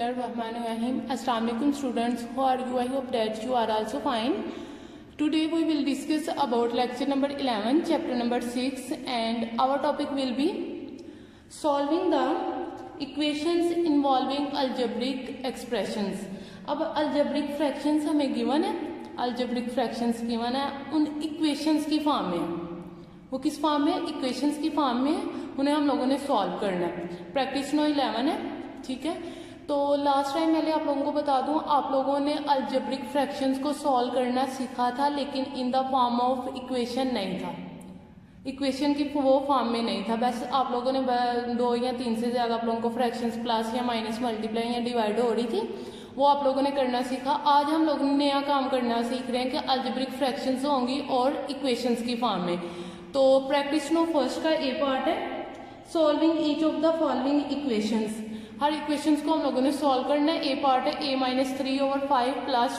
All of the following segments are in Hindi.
Bismillahirrahmanirrahim. Assalamu alaikum students. How are you? I hope that you are also fine. Today we will discuss about lecture number 11, chapter number 6, and our topic will be solving the equations involving algebraic expressions. अब algebraic fractions हमें given है, algebraic fractions given है, उन equations की फॉर्म में, वो किस फॉर्म में? इक्वेशंस की फॉर्म में उन्हें हम लोगों ने सॉल्व करना है. प्रैक्टिस नो 11 है, ठीक है. तो लास्ट टाइम पहले आप लोगों को बता दूं, आप लोगों ने अलजेब्रिक फ्रैक्शंस को सॉल्व करना सीखा था, लेकिन in the form of equation नहीं था, इक्वेशन की वो फॉर्म में नहीं था. बस आप लोगों ने 2 या 3 से ज़्यादा आप लोगों को फ्रैक्शंस प्लस या माइनस मल्टीप्लाई या डिवाइड हो रही थी, वो आप लोगों ने करना सीखा. आज हम लोग नया काम करना सीख रहे हैं कि अलजेब्रिक फ्रैक्शंस होंगी और इक्वेशंस की फॉर्म में. तो प्रैक्टिस नो फर्स्ट का ए पार्ट है, solving each of the following equations. हर इक्वेशंस को हम लोगों ने सॉल्व करना है. ए पार्ट है a-3/5 plus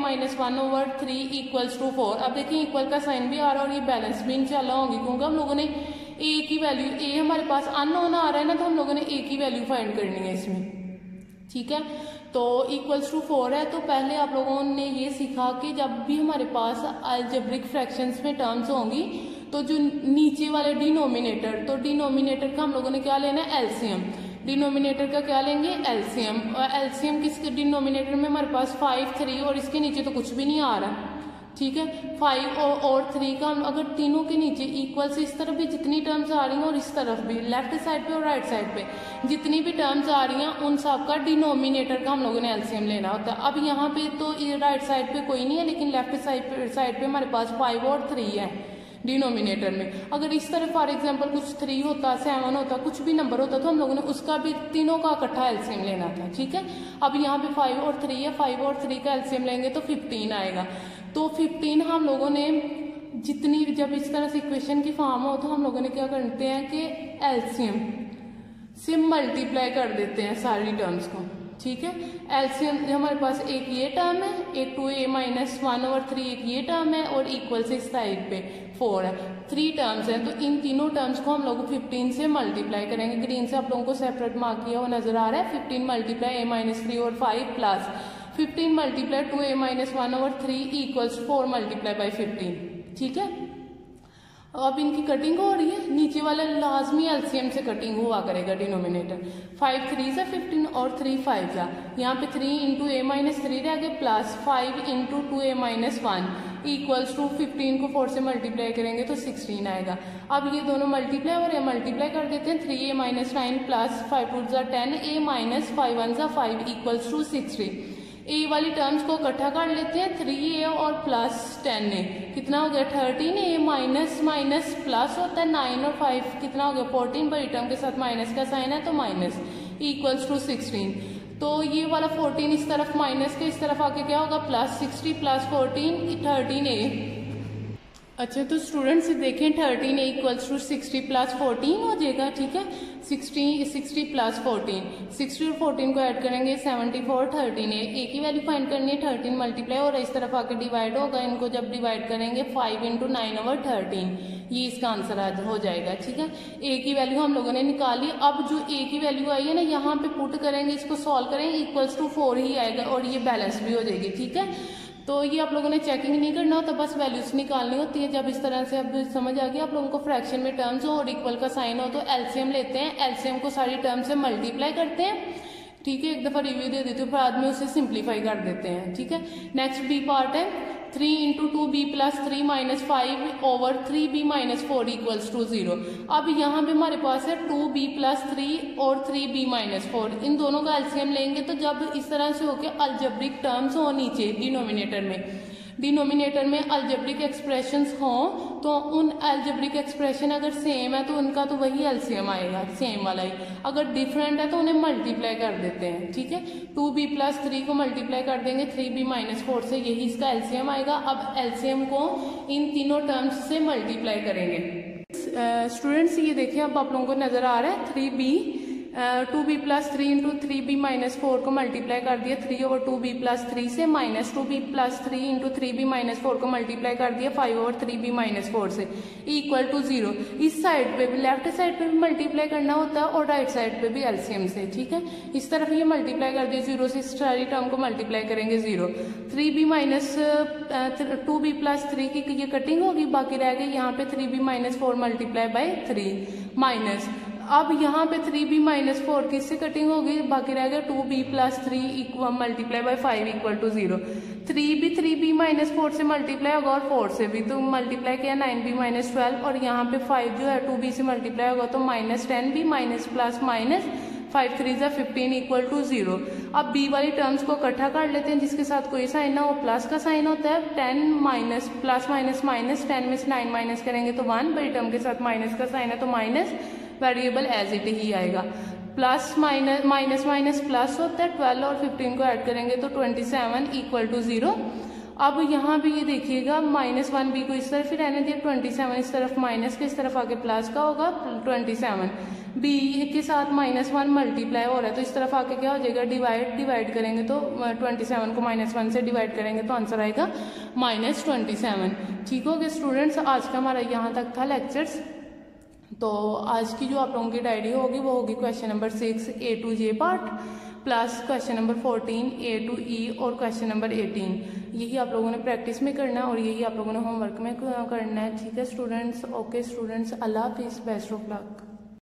2a-1/3 equals to 4. अब देखिए इक्वल का साइन भी आ रहा है और ये बैलेंस भी इंशाल्लाह होंगी, क्योंकि हम लोगों ने ए की वैल्यू, ए हमारे पास अननोन आ रहा है ना, तो हम लोगों ने ए की वैल्यू फाइंड करनी है इसमें, ठीक है. तो इक्वल्स टू 4 है. तो पहले आप लोगों ने ये सीखा कि जब भी हमारे पास अलजेब्रिक फ्रैक्शंस में टर्म्स होंगी तो जो नीचे वाले डिनोमिनेटर, तो डिनोमिनेटर का हम लोगों ने क्या लेना है? एलसीएम. डिनोमिनेटर का क्या लेंगे? एलसीएम. और एलसीएम किस डिनोमिनेटर में? हमारे पास 5, 3 और इसके नीचे तो कुछ भी नहीं आ रहा, ठीक है. 5 और 3 का हम अगर तीनों के नीचे इक्वल से इस तरफ भी जितनी टर्म्स आ रही हैं और इस तरफ भी, लेफ्ट साइड पे और राइट साइड पे जितनी भी टर्म्स आ रही हैं, उन सब का डिनोमिनेटर का हम लोगों ने एलसीएम लेना होता है. अब यहाँ पे तो राइट साइड पे कोई नहीं है, लेकिन लेफ्ट साइड पे हमारे पास 5 और 3 है डिनोमिनेटर में. अगर इस तरफ फॉर एग्जांपल कुछ 3 होता, 7 होता, कुछ भी नंबर होता, तो हम लोगों ने उसका भी तीनों का इकट्ठा एलसीएम लेना था, ठीक है. अब यहाँ पे 5 और 3 है, 5 और 3 का एलसीएम लेंगे तो 15 आएगा. तो 15 हम लोगों ने जितनी, जब इस तरह से इक्वेशन की फॉर्म हो तो हम लोगों ने क्या करते हैं कि एलसीएम से मल्टीप्लाई कर देते हैं सारी टर्म्स को, ठीक है. एलसीएम हमारे पास एक ये टर्म है, एक 2a-1/3 एक ये टर्म है, और इक्वल से इस साइड पे 4 है. 3 टर्म्स हैं, तो इन तीनों टर्म्स को हम लोग 15 से मल्टीप्लाई करेंगे. ग्रीन से आप लोगों को सेपरेट मार्क किया हुआ नजर आ रहा है. 15 मल्टीप्लाई a-3 और 5 plus 15 multiply 2a-1/3 equals 4 multiply by 15, ठीक है. अब इनकी कटिंग हो रही है, नीचे वाला लाजमी एलसीएम से कटिंग हुआ करेगा डिनोमिनेटर. 5 3 से 15 और 3 5 जा, यहाँ पे 3 इंटू a-3 रह गए plus 5 into 2a-1 equals to 15 को 4 से मल्टीप्लाई करेंगे तो 16 आएगा. अब ये दोनों मल्टीप्लाई और मल्टीप्लाई कर देते हैं. 3a-9 plus 5 2 10 a-5 1 5 equals to 60. ए वाली टर्म्स को इकट्ठा कर लेते हैं. 3a और प्लस 10a कितना हो गया? 13a माइनस माइनस प्लस होता है 9 और 5 कितना हो गया? 14. बड़ी टर्म के साथ माइनस का साइन है तो माइनस इक्वल्स टू 16. तो ये वाला 14 इस तरफ माइनस के इस तरफ आके क्या होगा? Plus 60 plus 14 13a. अच्छा तो स्टूडेंट्स देखें 13a इक्वल्स टू 60 प्लस 14 हो जाएगा, ठीक है. 60 प्लस 14, 60 और 14 को ऐड करेंगे 74. 13a ए की वैल्यू फाइंड करनी है. 13 मल्टीप्लाई और इस तरफ आके डिवाइड होगा. इनको जब डिवाइड करेंगे 5 इंटू 9/13, ये इसका आंसर हो जाएगा, ठीक है. ए की वैल्यू हम लोगों ने निकाली. अब जो ए की वैल्यू आई है ना, यहाँ पे पुट करेंगे, इसको सॉल्व करेंगे, इक्वल्स टू 4 ही आएगा और ये बैलेंस भी हो जाएगी, ठीक है. तो ये आप लोगों ने चेकिंग नहीं करना होता, बस वैल्यूज निकालनी होती है. जब इस तरह से अब समझ आ गया आप लोगों को, फ्रैक्शन में टर्म्स हो और इक्वल का साइन हो तो एलसीएम लेते हैं. एलसीएम को सारी टर्म से मल्टीप्लाई करते हैं, ठीक है. एक दफा रिव्यू दे देते हो, फिर बाद में उसे सिंप्लीफाई कर देते हैं, ठीक है. नेक्स्ट बी पार्ट है 3 into 2b plus 3 minus 5 over 3b minus 4 equals to 0. अब यहाँ पे हमारे पास है 2b प्लस 3 और 3b माइनस 4. इन दोनों का एलसीएम लेंगे तो जब इस तरह से होके अलजेब्रिक टर्म्स हो नीचे डिनोमिनेटर में अलजेब्रिक एक्सप्रेशंस हो, तो उन अलजेब्रिक एक्सप्रेशन अगर सेम है तो उनका तो वही एलसीएम आएगा, सेम वाला ही. अगर डिफरेंट है तो उन्हें मल्टीप्लाई कर देते हैं, ठीक है. 2b प्लस 3 को मल्टीप्लाई कर देंगे 3b माइनस 4 से, यही इसका एलसीएम आएगा. अब एलसीएम को इन तीनों टर्म्स से मल्टीप्लाई करेंगे. स्टूडेंट्स ये देखिए, अब आप लोगों को नजर आ रहा है 3b 2b+3 इंटू 3b-4 को मल्टीप्लाई कर दिया 3/2b+3 से, माइनस 2b+3 इंटू 3b-4 को मल्टीप्लाई कर दिया 5/3b-4 से, इक्वल टू 0। इस साइड पे भी, लेफ्ट साइड पे भी मल्टीप्लाई करना होता है और राइट साइड पे भी एलसीएम से, ठीक है। इस तरफ ये मल्टीप्लाई कर दिया 0 से, इस सारी टर्म को मल्टीप्लाई करेंगे 0। 2b+3 की ये कटिंग होगी, बाकी रह गई यहाँ पे 3b-4 मल्टीप्लाई बाय 3 माइनस। अब यहाँ पे 3b-4 किससे कटिंग होगी, बाकी रह गया 2b+3 multiply by 5 equal to 0। 3b से मल्टीप्लाई होगा और 4 से भी, तो मल्टीप्लाई किया 9b-12 और यहाँ पे 5 जो है 2b से मल्टीप्लाई होगा तो -10b minus plus minus 5 3 15 equal to 0। अब b वाली टर्म्स को इकट्ठा कर लेते हैं, जिसके साथ कोई साइन ना हो, प्लस का साइन होता है। 10 माइनस प्लस माइनस माइनस, 10 में से 9 माइनस करेंगे तो 1, बड़ी टर्म के साथ माइनस का साइन है तो माइनस, वेरिएबल एज इट ही आएगा। Plus minus minus minus plus होता है, 12 और 15 को ऐड करेंगे तो 27 इक्वल टू 0। अब यहाँ भी ये देखिएगा -1b को इस तरफ ही रहने दिया, 27 इस तरफ माइनस के, इस तरफ आके प्लस का होगा 27। b के साथ -1 मल्टीप्लाई हो रहा है तो इस तरफ आके क्या हो जाएगा, डिवाइड करेंगे तो 27 को -1 से डिवाइड करेंगे तो आंसर आएगा -27। ठीक हो गया स्टूडेंट्स, आज का हमारा यहाँ तक था लेक्चर्स। तो आज की जो आप लोगों की डायरी होगी वो होगी question number 6 A to J part plus question number 14 A to E और क्वेश्चन नंबर 18। यही आप लोगों ने प्रैक्टिस में करना है और यही आप लोगों ने होमवर्क में करना है। ठीक है स्टूडेंट्स, ओके स्टूडेंट्स, अल्लाह हाफिज़, बेस्ट ऑफ लक।